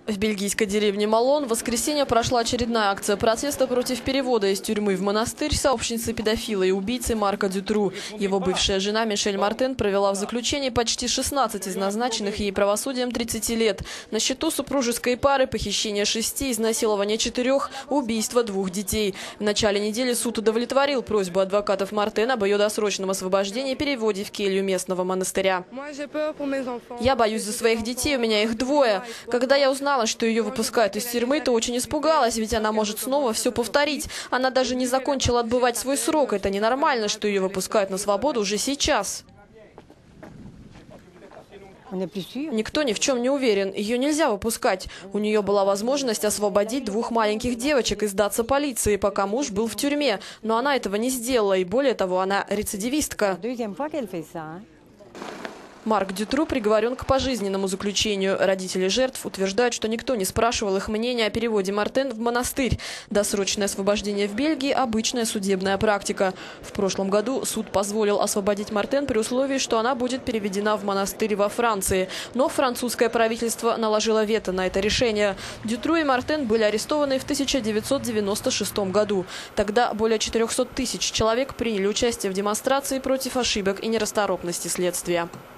В бельгийской деревне Малон в воскресенье прошла очередная акция протеста против перевода из тюрьмы в монастырь сообщницы педофила и убийцы Марка Дютру. Его бывшая жена Мишель Мартен провела в заключении почти 16 из назначенных ей правосудием 30 лет. На счету супружеской пары похищение 6, изнасилование 4, убийство 2 детей. В начале недели суд удовлетворил просьбу адвокатов Мартен об ее досрочном освобождении и переводе в келью местного монастыря. «Я боюсь за своих детей, у меня их 2. Когда я узнала, что ее выпускают из тюрьмы, то очень испугалась, ведь она может снова все повторить. Она даже не закончила отбывать свой срок. Это ненормально, что ее выпускают на свободу уже сейчас». Никто ни в чем не уверен. Ее нельзя выпускать. У нее была возможность освободить 2 маленьких девочек и сдаться полиции, пока муж был в тюрьме. Но она этого не сделала, и более того, она рецидивистка. Марк Дютру приговорен к пожизненному заключению. Родители жертв утверждают, что никто не спрашивал их мнения о переводе Мартен в монастырь. Досрочное освобождение в Бельгии – обычная судебная практика. В прошлом году суд позволил освободить Мартен при условии, что она будет переведена в монастырь во Франции. Но французское правительство наложило вето на это решение. Дютру и Мартен были арестованы в 1996 году. Тогда более 400 000 человек приняли участие в демонстрации против ошибок и нерасторопности следствия.